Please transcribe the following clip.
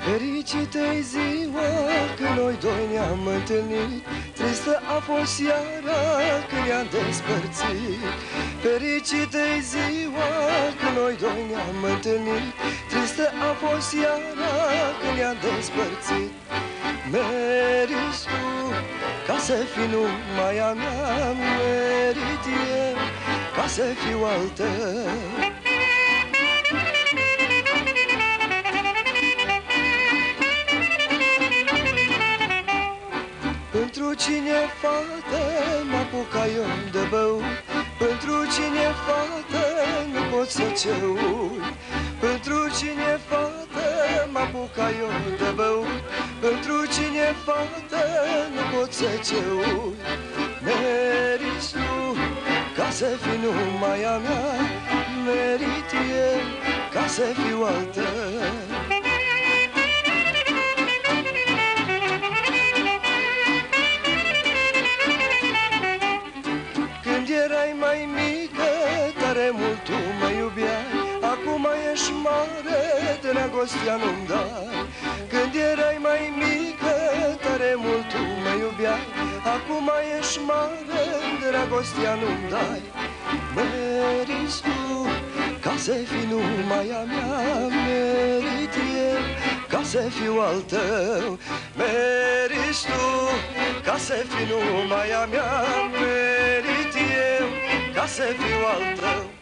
Fericită-i ziua când noi doi ne-am întâlnit, tristă a fost seara când ne-am despărțit. Fericită-i ziua când noi doi ne-am întâlnit, tristă a fost seara când ne-am despărțit. Meriți tu ca să fii numai a mea, merit eu ca să fiu al tău. Pentru cine fată m-apuca eu de băut, pentru cine fată nu pot să ce uit, pentru cine fată m-apuca eu de băut, pentru cine fată nu pot să ce uit. Meriți tu ca să fii numai a mea, merit eu ca să fiu al tău. Erai mai mică, tare mult tu mă iubeai, acum ești mare, dragostea nu-mi dai. Când erai mai mică, tare mult tu mă iubeai, acum ești mare, dragostea nu-mi dai. Meriți tu ca să fii numai a mea, merit eu ca să fiu al tău. Meriți tu ca să fii numai a mea, merit eu ca să fiu al tău.